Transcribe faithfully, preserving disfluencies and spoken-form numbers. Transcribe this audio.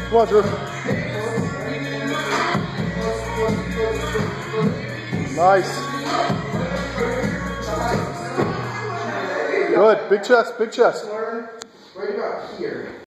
Come on, Drew. Nice. Good. Big chest, big chest. Right about here.